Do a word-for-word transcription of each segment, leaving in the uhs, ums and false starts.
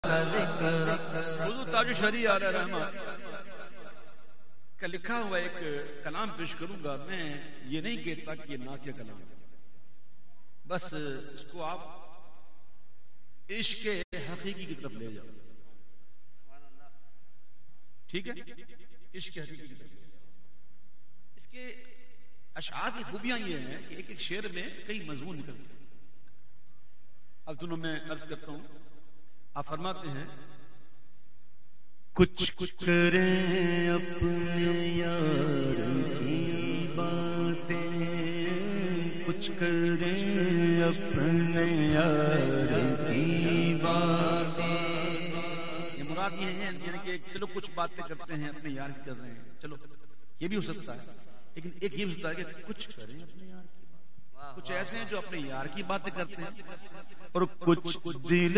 حضور تاج شریع علیہ رحمت کا لکھا ہوا ایک کلام پیش کروں گا. میں یہ نہیں کہتا کہ یہ نعت کا کلام، بس اس کو آپ عشق حقیقی کی طرف لے جاؤ. ٹھیک ہے، عشق حقیقی کی طرف. اس کے اشعار کی خوبیاں یہ ہیں کہ ایک ایک شعر میں کئی مضمون نکلتے ہیں. اب دونوں میں عرض کرتا ہوں. آپ فرماتے ہیں کچھ کچھ کریں اپنے یار کی باتیں، کچھ کریں اپنے یار کی باتیں. یہ مراد یہ ہے یعنی کہ چلو کچھ باتیں کرتے ہیں اپنے یار کی کر رہے ہیں، چلو یہ بھی ہو سکتا ہے، لیکن ایک یہ بھی ہوتا ہے کہ کچھ کریں اپنے یار کی بات. کچھ ایسے ہیں جو اپنے یار کی باتیں کرتے ہیں، اور کچھ دل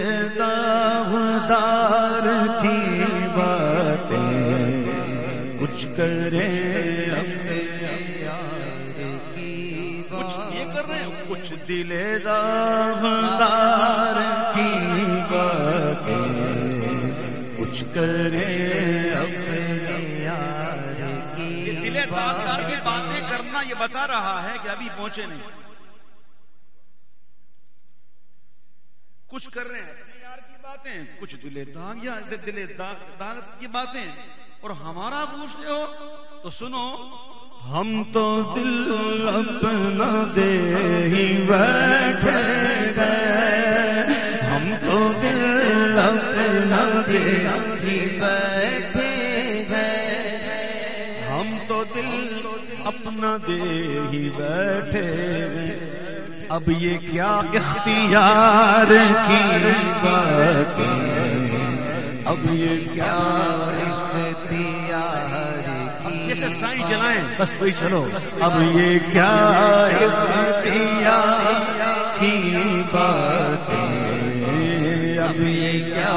داغدار کی باتیں کچھ کریں اپنے یار کی. کچھ یہ کر رہے ہیں، کچھ دل داغدار کی باتیں کچھ کریں اپنے یار کی. دل داغدار کی باتیں کرنا یہ بتا رہا ہے کہ ابھی پہنچے نہیں. کچھ کر رہے ہیں اپنے یار کی باتیں، کچھ دل داغ یا دل داغ کی باتیں. اور ہمارا پوچھ لے ہو تو سنو، ہم تو دل اپنا دے ہی بیٹھے گئے، ہم تو دل اپنا دے ہی بیٹھے گئے، ہم تو دل اپنا دے ہی بیٹھے گئے. اب یہ کیا اختیار کی باتیں، اب یہ کیا اختیار کی. جیسے سائیں چلائیں بس کوئی چلو. اب یہ کیا اختیار کی باتیں، اب یہ کیا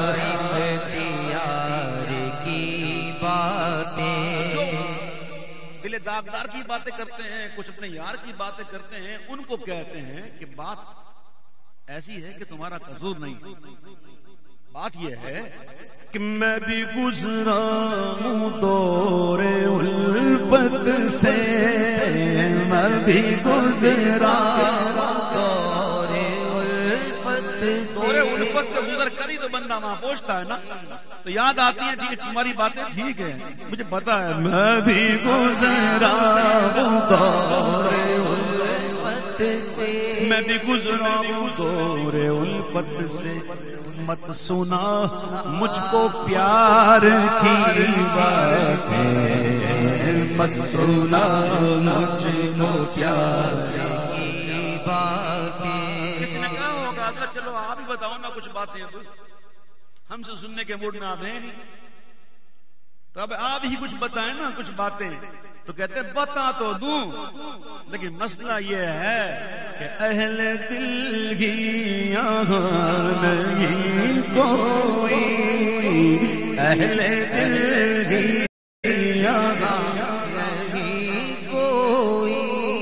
اختیار کی باتیں. دل داغدار کی باتیں کرتے ہیں، کچھ اپنے یار کی باتیں کرتے ہیں، ان کو کہتے ہیں کہ بات ایسی ہے کہ تمہارا قصور نہیں. بات یہ ہے کہ میں بھی گزرا ہوں دور الفت سے، میں بھی گزرا دور الفت سے. دور الفت سے گزر کر ہی تو بندہ وہاں پہنچتا ہے نا. تو یاد آتی ہیں، ٹھیک ہے تمہاری باتیں ٹھیک ہے، مجھے پتا ہے میں بھی گزرا ہوں دور الفت سے، میں بھی گزرا ہوں دور الفت سے. مت سنا مجھ کو پیار کی باتیں، مت سنا مجھ کو پیار کی باتیں. کسی نے کہا ہوگا چلو آپ ہی بتاؤ نا کچھ باتیں، ہم سے سننے کے موڈ میں آپ ہیں نہیں، تو اب آپ ہی کچھ بتائیں نا کچھ باتیں. تو کہتے ہیں بتا تو دوں، لیکن مسئلہ یہ ہے کہ اہل دل ہی یہاں نہیں کوئی، اہل دل ہی یہاں نہیں کوئی.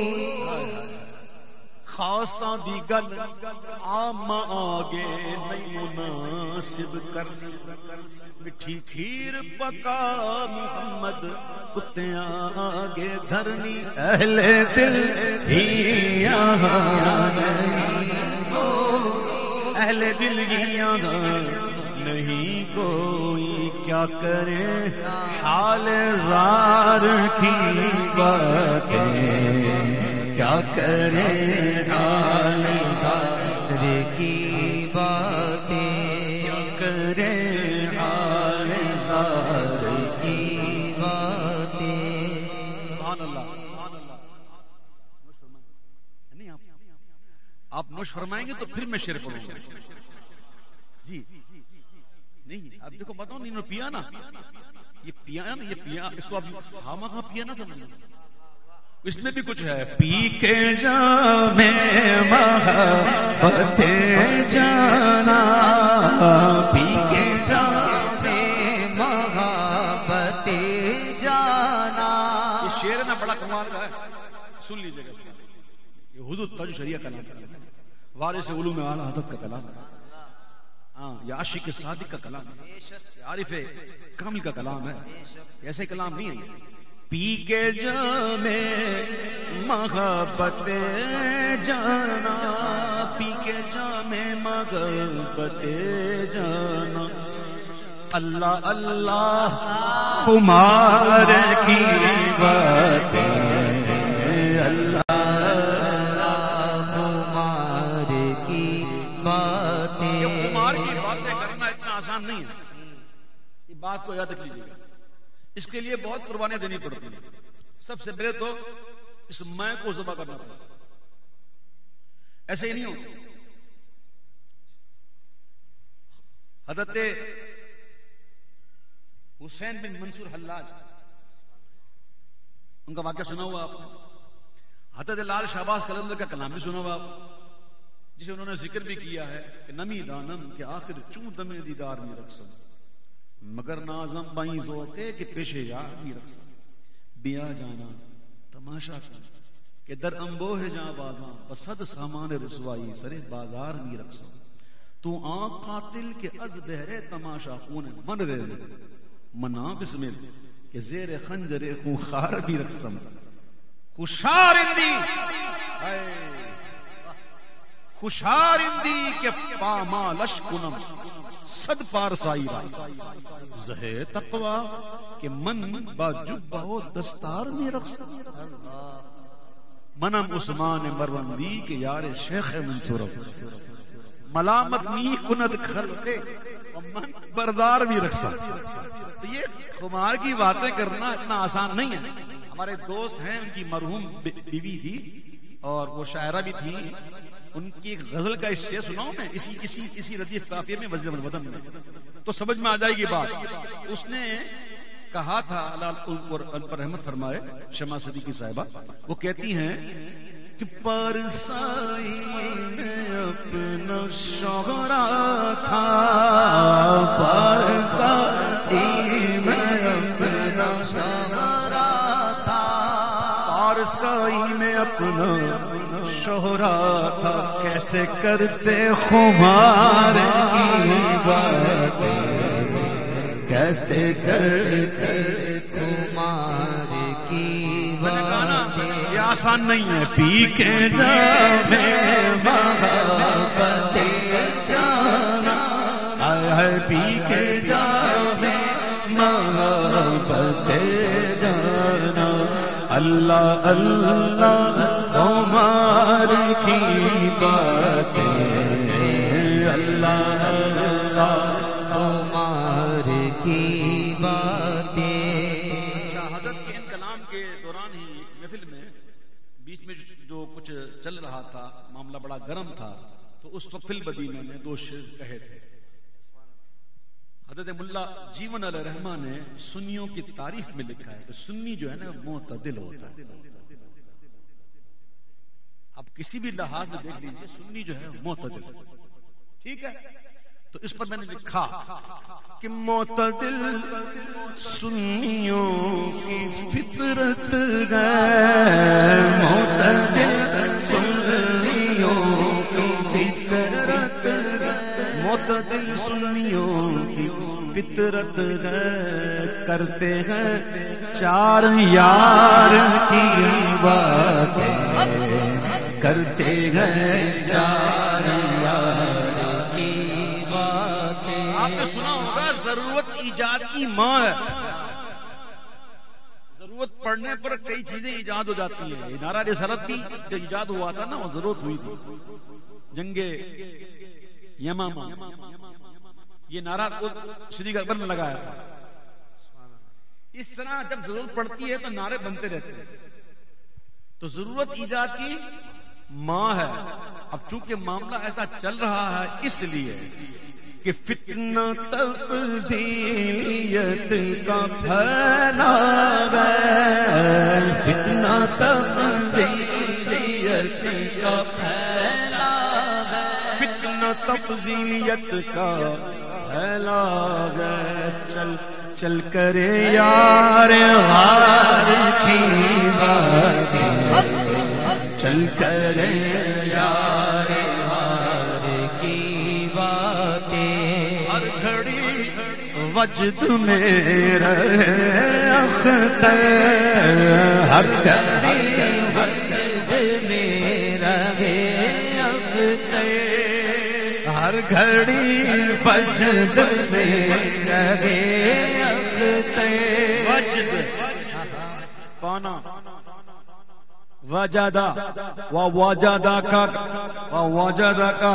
خاصا دی گل عام آگے نہیں مناسب کر، مٹھی کھیر پکا محمد کتیاں آگے دھرنی. اہل دل ہی یہاں نہیں کوئی، اہل دل ہی یہاں نہیں کوئی. کیا کرے حال زار کی باتیں، کیا کرے حال زار کی باتیں، کیا کرے حال زار کی باتیں. سبحان اللہ. نہیں آپ نوش فرمائیں گے تو پھر میں شعر پڑھوں گا. جی نہیں اب دیکھو بتاؤ، نہیں پیا نا، یہ پیا نا، یہ پیا، اس کو آپ ہاں ہاں پیا نہ سمجھیں، اس میں بھی کچھ ہے. پی کے جام محبت جانا، پی کے جام محبت جانا. یہ شعر نا بڑا کمال کا ہے، سن لیجیے گا. یہ حضور تاج شریع کا نام ہے، وارث علوم اعلی حضرت کا کلام ہے. ہاں یہ عاشق صادق کا کلام ہے، عارف کامل کا کلام ہے، ایسے کلام نہیں ہے۔ پی کے جام محبت جانا، پی کے جام محبت جانا، اللہ اللہ خمار کی باتیں، اللہ اللہ خمار کی باتیں۔ خمار کی باتیں کرنا اتنا آسان نہیں ہے، یہ بات کو یاد رکھ لیجیے گا، اس کے لیے بہت قربانیاں دینی پڑتی ہیں۔ سب سے پہلے تو اس میں کو ذبح کرنا پڑتا، ایسے ہی نہیں ہوتا۔ حضرت حسین بن منصور حلاج، ان کا واقعہ سنا ہوا آپ نے؟ حضرت لال شہباز قلندر کا کلام بھی سنا ہوا آپ، جسے انہوں نے ذکر بھی کیا ہے کہ نمی دانم کے آخر چون دم دیدار میں رقصم، مگر نازم بائی ذوقے کہ پیشے یار بھی رقصم، بیا جانا تماشا کر کہ در انبوہ جاں بازاں بصد سامان رسوائی سرے بازار بھی رقصم، تو آنکھ قاتل کے از بہرے تماشا خون من ریزے منا بسمل کہ زیر خنجر خوخار بھی رقصم، خوشار اندی خوشار اندی کہ پامالش کنم صد پارسائی را زہے تقوی کہ من با جبہ و دستار میں رقصم، منم عثمان مروندی کہ یار شیخ منصور ملامت نی کند خلقے من بردار بھی رقصم۔ تو یہ خمار کی باتیں کرنا اتنا آسان نہیں ہے۔ ہمارے دوست ہیں، ان کی مرحوم بیوی تھی اور وہ شاعرہ بھی تھی، ان کی ایک غزل کا اس شعر سناؤں میں اسی اسی اسی ردیف قافیے میں وزیر الوطن میں، تو سمجھ میں آ جائے گی بات۔ اس نے کہا تھا، اللہ ان پر رحمت فرمائے، شمع صدیقی صاحبہ، وہ کہتی ہیں کہ پارسائی میں اپنا شوہرا تھا، پارسائی میں اپنا شوہرا تھا، پارسائی میں اپنا شوہرا تھا، کیسے کرتے خمار کی باتیں، کیسے کرتے خمار کی باتیں، یہ آسان نہیں ہے۔ پی کے جام محبت جانا، ہے پی کے جام محبت جانا، اللہ اللہ خمار کی باتیں، اللہ اللہ خمار کی باتیں۔ شہادت کے ان کلام کے دوران ہی محفل میں بیچ میں جو کچھ چل رہا تھا، معاملہ بڑا گرم تھا، تو اس وقت فی البدی میں نے دو شعر کہے تھے۔ حضرت ملا جیون علیہ رحمہ نے سنیوں کی تعریف میں لکھا ہے کہ سنی جو ہے نا معتدل ہوتا ہے۔ آپ کسی بھی لحاظ میں دیکھ لیجیے، سنی جو ہے معتدل، ٹھیک ہے؟ تو اس پر میں نے لکھا کہ معتدل سنیوں کی فطرت ہے، معتدل سنیوں کی فطرت ہے، معتدل سنیوں کی فطرت ہے، کرتے ہیں چار یار کی باتیں، کرتے ہیں چار یار کی باتیں۔ آپ نے سنا ہوگا ضرورت ایجاد کی ماں ہے، ضرورت پڑنے پر کئی چیزیں ایجاد ہو جاتی ہیں۔ نعرہ رسالت بھی جو ایجاد ہوا تھا نا، وہ ضرورت ہوئی تھی، جنگ یمامہ، یہ نعرہ صدیق اکبر نے لگایا تھا۔ اس طرح جب ضرورت پڑتی ہے تو نعرے بنتے رہتے ہیں، تو ضرورت ایجاد کی ماں ہے۔ اب چونکہ معاملہ ایسا چل رہا ہے، اس لیے کہ فتنہ تبدیلیت کا پھیلا ہے، فتنہ تبدیلیت کا پھیلا ہے، فتنہ تبدیلیت کا پھیلا ہے، چل چل کرے یار غار کی باتیں، چل کرے یار غار کی باتیں۔ گھڑی وجد میں رہے اختر، ہر گھڑی وجد میں رہے اختر، ہر گھڑی وجد میں رہے اختر، وجد پانا وجدا ووجدا کا ووجدا کا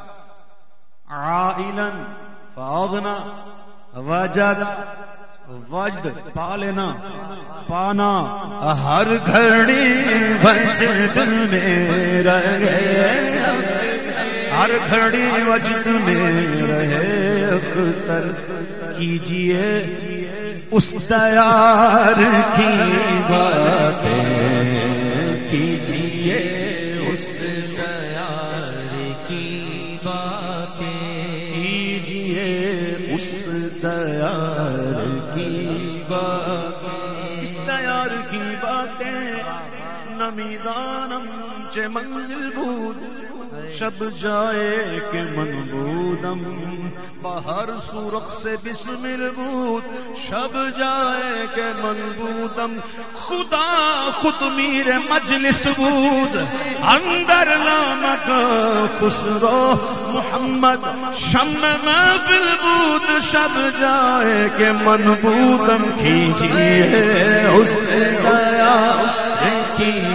عائلا فاغنا، وجد وجد پالنا پانا، ہر گھڑی وجد میں رہے، ہر گھڑی وجد میں رہے اختر، کیجئے اس دیار کی باتیں، کیجئے اس دیار کی باتیں، کیجئے اس دیار کی باتیں، اس دیار کی باتیں، نمیدانم چه منزل بود شب جائے کہ من بودم، بہر سورخ سے بسمل بود شب جائے کہ من بودم، خدا خود میر مجلس بود اندر نامک خسرو محمد، شم محفل بود شب جائے کہ من بودم، کیجئے اس دیار کی